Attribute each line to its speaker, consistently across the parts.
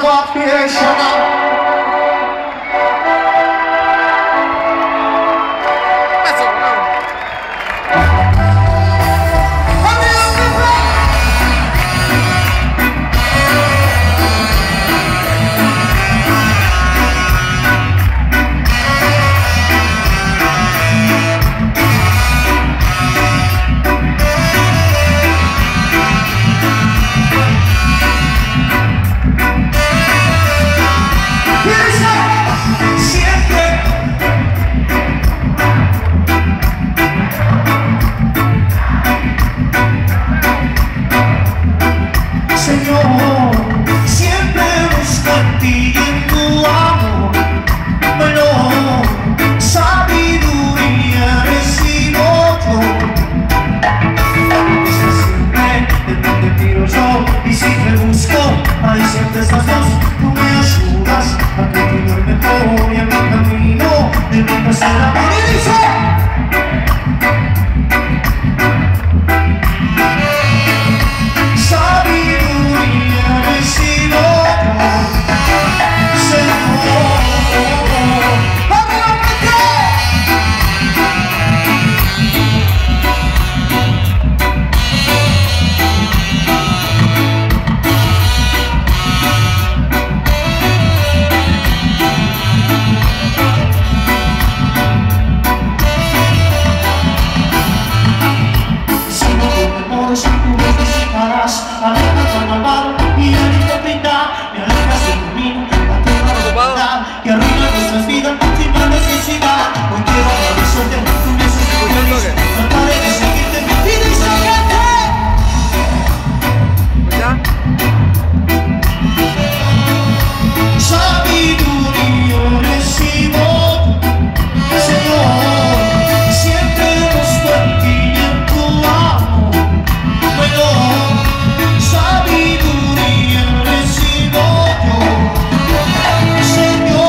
Speaker 1: demasiado aficionado. Ahí siempre estás vos, tú me ayudas a continuar mejor y a mi camino de nunca ser amor y dice sabiduría recibo y la hipócrita me alejas del camino, la tierra de verdad y arruina nuestras vidas sin más necesidad. Hoy quiero agradecerte, tú me haces feliz, trataré de seguirte mi vida y sacarte. Sabiduría recibo, Señor, siempre busco en ti y en tu amor. Bueno, sabiduría recibo yo, Señor.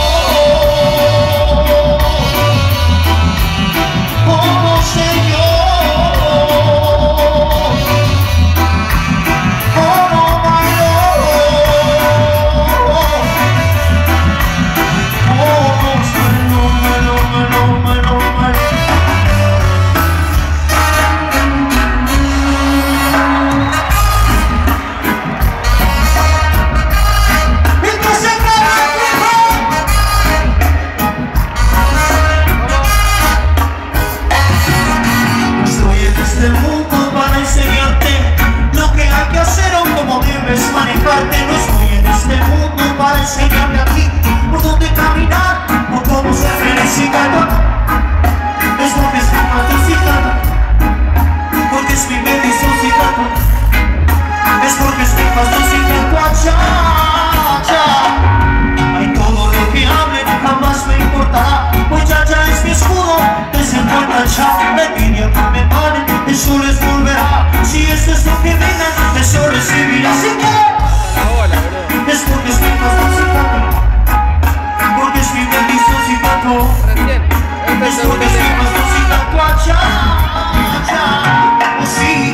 Speaker 1: Oh, Señor. Oh, my Lord. Oh, my Lord. Manejarte, no estoy en este mundo para enseñarte a ti por dónde caminar, por cómo ser feliz y ganar. Es porque estoy patrocinado, porque es mi bendición si canto, es porque estoy patrocinado allá. Hay todo lo que hable, jamás me importará, pues ya es mi escudo, desde el puerta ya. La envidia que me vale, eso les volverá. Si esto es lo que vengan, eso recibirá. Así que es porque estoy patrocinado, porque es mi bendición si canto, es porque estoy patrocinado allá, sí.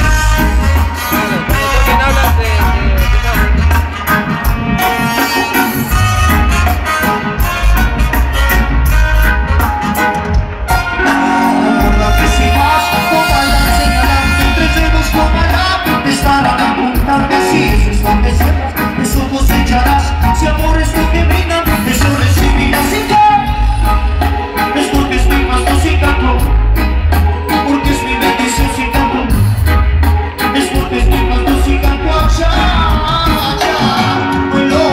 Speaker 1: Recuerda que si vas, tómala, señalante, entre dedos tómala, estarán apuntando así, es lo que siempre. Eso cosecharás, si amor es lo que brinda, eso recibirás. Así que es porque estoy patrocinado, porque es mi bendición si canto, es porque estoy patrocinado allá, bueno.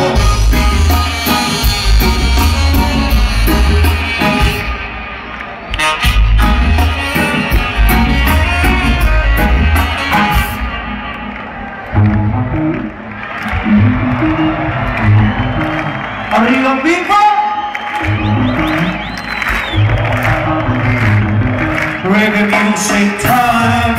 Speaker 1: Arriba, people! Reggae music time.